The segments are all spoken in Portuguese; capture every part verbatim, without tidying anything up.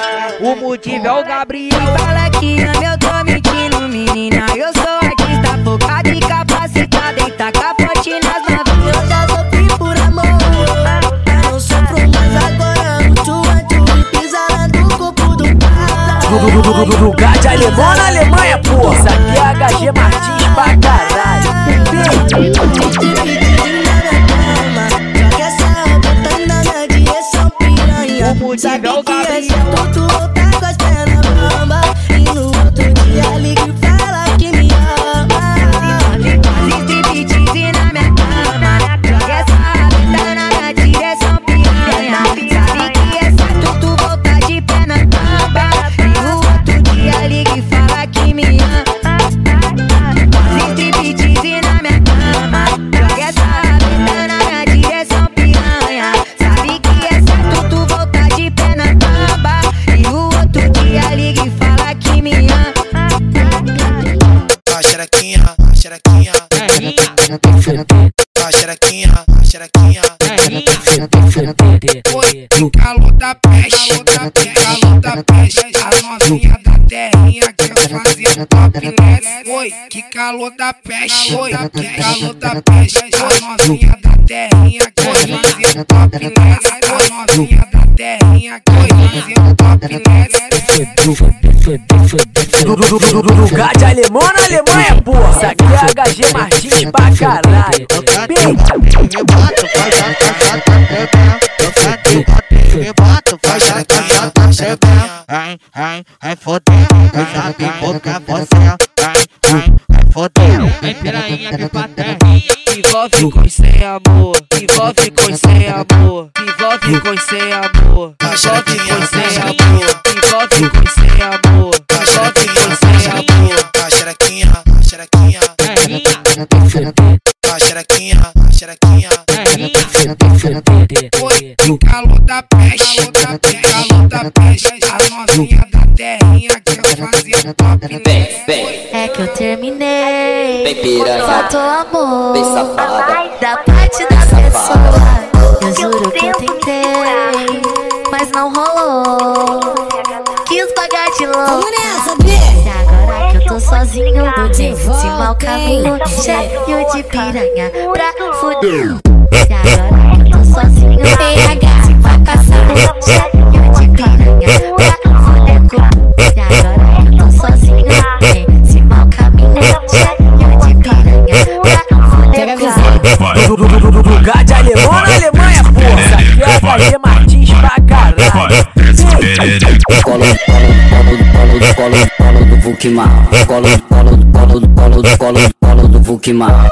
O motivo é o Gabriel. Fala que ama, eu tô mentindo, menina. Eu sou artista, focado e capacitado em tacar forte nas novinhas. Eu já sofri por amor, eu não sofro mais agora. Amo tu, pisa lá no corpo do pai. Do Gade alemão na Alemanha, porra. Isso aqui é H G Martins pra caralho. O motivo é o Gabriel. Tu voltar com as pernas bamba e no outro dia liga e fala que me ama. Faz striptease na minha cama, joga essa rabeta na minha direção, piranha. Sabe que é certo tu voltar de pé na bamba e no outro dia liga e fala que me ama. Faz striptease na minha cama, joga essa rabeta na minha direção, piranha. Sabe que é certo tu voltar de pé na bamba e no outro dia liga e fala que me ama. A xerequinha, a xerequinha, a xerequinha, a xerequinha. Oi, que calor da peste, que calor da peste. A novinha da terrinha quer fazer topless. Oi, que calor da peste, oi, que calor da peste. A novinha da terrinha quer fazer topless. A novinha da terrinha quer fazer topless. Do Gade alemão na Alemanha, porra. Isso aqui é H G Martins pra caralho. Me boto, faz a caixa da bebê. Me boto, faz a caixa da bebê. Ai, ai, ai, fodeu. Eu já vi boca você. Ai, ai, ai, fodeu. Vem piranha, vem pra terrinha. Envolve com sem amor, envolve com sem amor, envolve com sem amor, envolve com sem amor, envolve com sem amor, envolve com sem amor. A xerequinha, a xerequinha, a xerequinha, a xerequinha. Oi, que calor da peste, que calor da peste. A novinha da terrinha quer fazer topless. É que eu terminei, Vem piranha, faltou amor vem safada, da parte da pessoa. Eu juro que eu tentei, mas não rolou. Quis pagar de louco. E agora que eu tô sozinho, nesse mau caminho, cheio de piranha pra fuder. E agora que eu tô sozinho, nesse mau caminho, cheio de piranha pra fuder. E agora que eu tô sozinho, nesse mau caminho, cheio de piranha pra fuder. Do Gade alemão na Alemanha, porra. Isso aqui é H G Martins pra caralho. colo, colo, colo, colo, colo do Vukimar, colo, colo, colo, colo, colo, colo do Vukimar.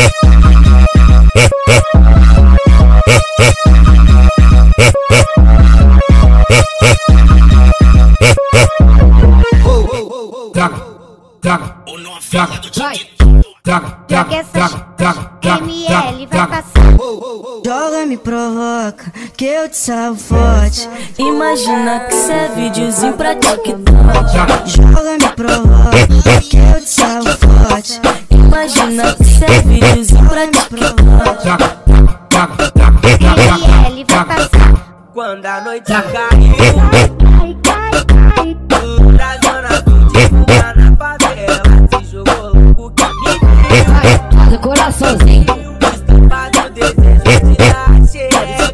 Traga, traga, traga, traga, traga, traga, traga, M L vai passar. Joga, me provoca, que eu te salvo forte. Imagina que cê é videozinho pra TikTok. Joga, me provoca, que eu te salvo forte. Imagina que cê é videozinho pra TikTok. traga, traga, traga, traga, M L vai passar. Quando a noite caiu, tu da zona do tipo lá na favela, se jogou louco que me deu. Coraçãozinho. Estampado desejo de dar cheio.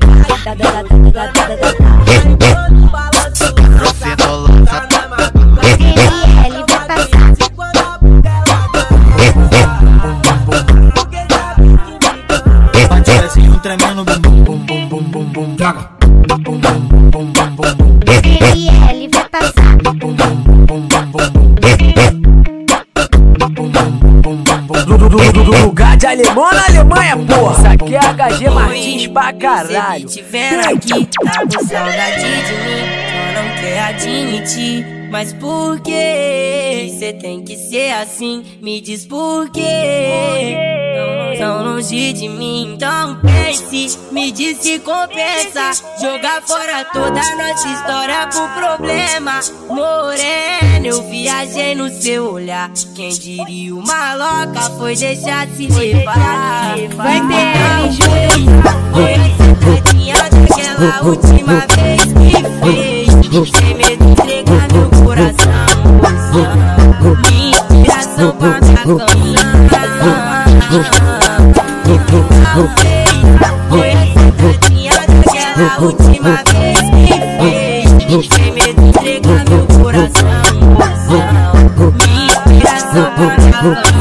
Quando balanço, tá na madrugada. M L vai passar. Quando a bundela dança, porque sabe que me bate assim um tremendo bum bum bum bum bum bum bum. Traga, bum bum bum bum bum bum bum. M L vai passar. Bum bum bum bum bum bum bum. Do Gade alemão na Alemanha, porra. Isso aqui é H G Martins pra caralho. Cê me tiver aqui, tá com saudade de mim, só não quer admitir. Mas por que cê tem que ser assim? Me diz por quê? Tão longe de mim, então pense. Me diz se compensa jogar fora toda a nossa história por problema. Morena, eu viajei no seu olhar. Quem diria uma louca foi deixar se levar. Vai ter enjoei, foi a sentadinha daquela última vez que fez. sem medo de entregar meu coração. Minha inspiração pra minha caminhada. Foi a sentadinha daquela última vez que fez, sem medo de entregar meu coração. Minha inspiração pra minha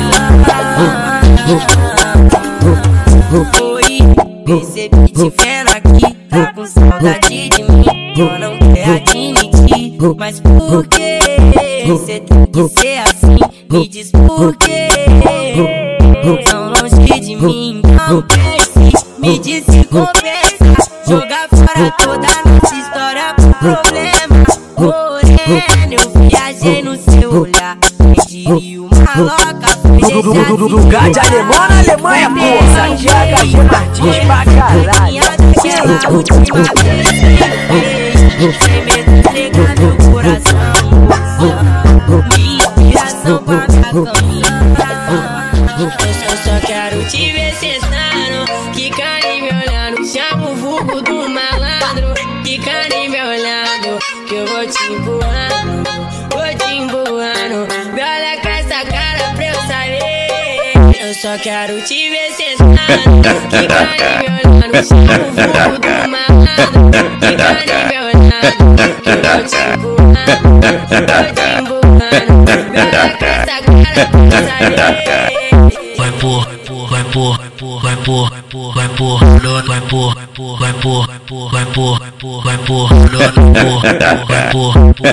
caminhada. Oi, percebi te vendo aqui, tá com saudade de mim. Eu não quero admitir, mas por que cê tem que ser assim? Me diz por que tão longe de mim, não persiste. Me diz se conversa, joga fora toda a nossa história pro problema. Morena, eu viajei no seu olhar, perdi uma louca, foi lugar de alemão na Alemanha, porra. Aqui é H G Martins pra caralho. Daquela última vez que fez, sem medo de entregar meu coração. Minha inspiração pra minha caminhada. Eu só, só quero te ver sentando, quicando e me olhando. Chama o vulgo do malandro, quicando e me olhando, que eu vou te empurrando, vou te empurrando. Me olha com essa cara pra eu saber. Eu só quero te ver sentando, quicando e me olhando. Chama o vulgo do malandro, quicando e me olhando, que eu vou te empurrando, vou te empurrando. Me olha com essa cara pra eu saber. Vai por, vai por, vai por, vai por, vai por, vai por, vai por, vai por, vai por,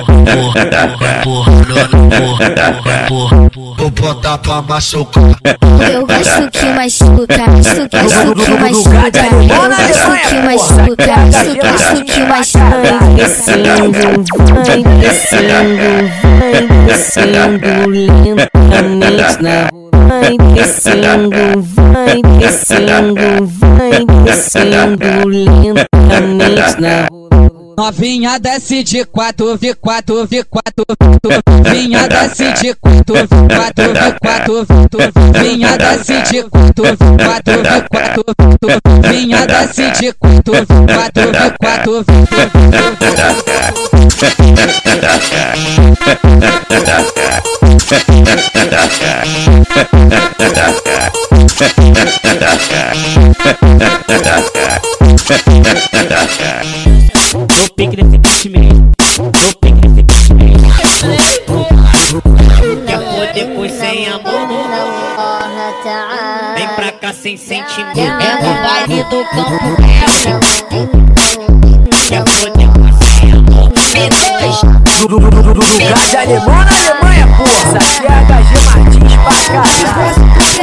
vai por, vou botar pra machucar. Eu gosto que machuca, isso que isso que machuca, isso que machuca, isso que isso que machuca. Vai descendo, vai descendo, vai descendo lentamente na rua. Vai descendo, vai descendo, vai descendo lentamente na rua. Novinha desce de quatro, V quatro, V quatro, vinha desce de quatro, V quatro, V quatro, vinha desce de quatro, V quatro, V quatro, vinha desce de quatro, V quatro, V quatro. No pique desse bicho mesmo, no pique desse bicho mesmo. Quer poder pois sem amor, vem pra cá sem sentimento. É no baile do campo real. Quer poder pois sem amor, lugar de alemão na Alemanha, porra. Aqui é H G Martins pra caralho.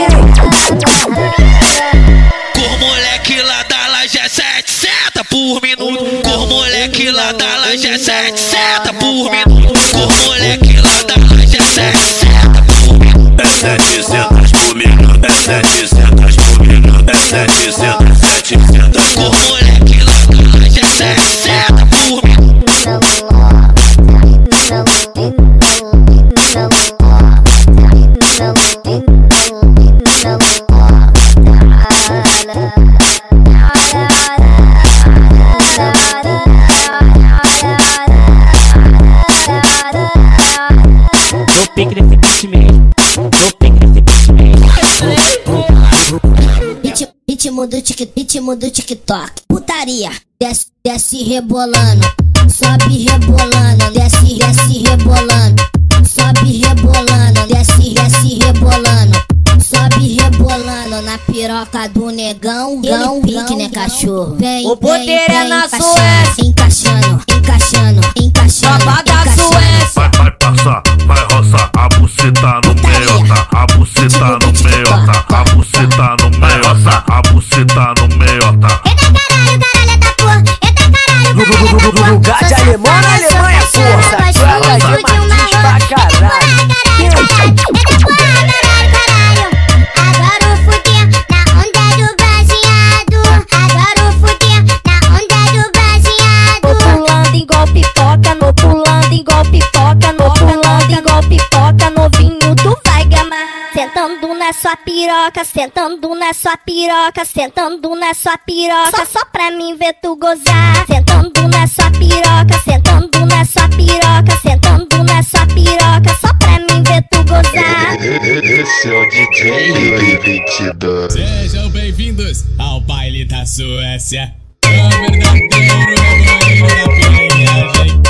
Com moleque lá da laje é setecentos por minuto. Com moleque lá da laje é setecentos por minuto. Com moleque lá da laje é setecentos por minuto. É setecentos por minuto. É setecentos por minuto. É setecentos, setecentos. Com moleque lá da laje é setecentos por minuto. no pique desse bicho mesmo, no pique desse bicho mesmo. Ritmo do tic, ritmo do TikTok. Putaria, desce, desce rebolando, sobe rebolando, desce, desce rebolando, sobe rebolando, desce, desce rebolando, sobe rebolando na piroca do negão. Gão, pique, né, cachorro? Vem, o poder é na Suécia. Encaixando, encaixando, encaixando. Tropa da Suécia. Vai, vai passar, vai roçar, a buceta no meiota, a buceta no meiota, a buceta no meiota, a buceta no meiota. Eita caralho, caralho da porra, eita caralho, caralho da porra. Lugar de alemão na Alemanha, porra. Aqui é H G Martins pra caralho. Agora o fuder na onda do baseado. Agora o fuder na onda do baseado. Tô pulando igual pipoca, no pulando igual pipoca, no pulando igual pipoca, novinho tu vai gamar. Sentando na sua piroca, sentando na sua piroca, sentando na sua piroca, só, só pra mim ver tu gozar. Sentando na sua piroca, sentando na na sua piroca, sentando na sua piroca, só pra mim ver tu gozar. Esse é o D J vinte e dois. Sejam bem-vindos ao baile da Suécia. É o verdadeiro revoreiro da piranhagem.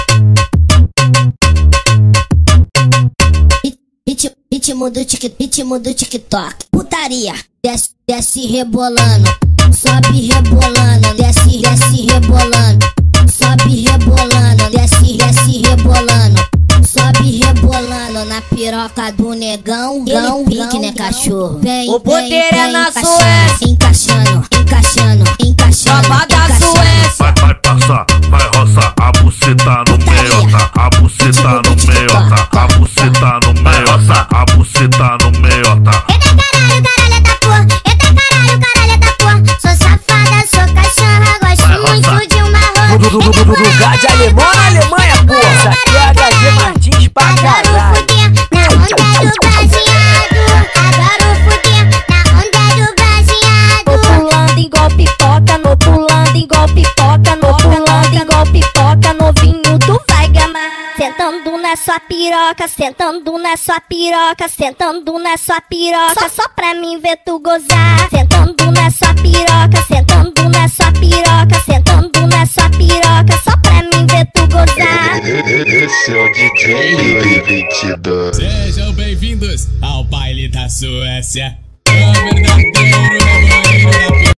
Ritmo do tic, ritmo do TikTok. Putaria, desce, desce rebolando, sobe rebolando, desce, desce rebolando, sobe rebolando, desce, desce rebolando, sobe rebolando na piroca do negão. Gão, pique, né, cachorro? Vem, o poder é na Suécia. Encaixando, encaixando, encaixando. Tropa da Suécia. Vai, vai passar, vai roçar, a buceta no meio, tá? A buceta no meio, tá? A buceta no meio, tá? A buceta no meio, tá? Eita caralho, caralho da porra, eita caralho, caralho da porra. Sou safada, sou cachorra, gosto muito de uma rola. Lugar de alemão na Alemanha, porra. Isso aqui é H G Martins pra caralho. Adoro fuder na onda do baseado. Adoro fuder na onda do baseado. Tô pulando igual pipoca, no pulando igual pipoca, no pulando igual pipoca, novinho tu vai gamar. Sentando na sua piroca, sentando na sua piroca, sentando na sua piroca, só pra mim ver tu gozar. Sentando na sua piroca, sentando na sua piroca, sentando na sua piroca, só pra mim ver tu gozar. Esse é o D J vinte e dois. Sejam bem-vindos ao baile da Suécia. É o verdadeiro revoreiro da piranhagem.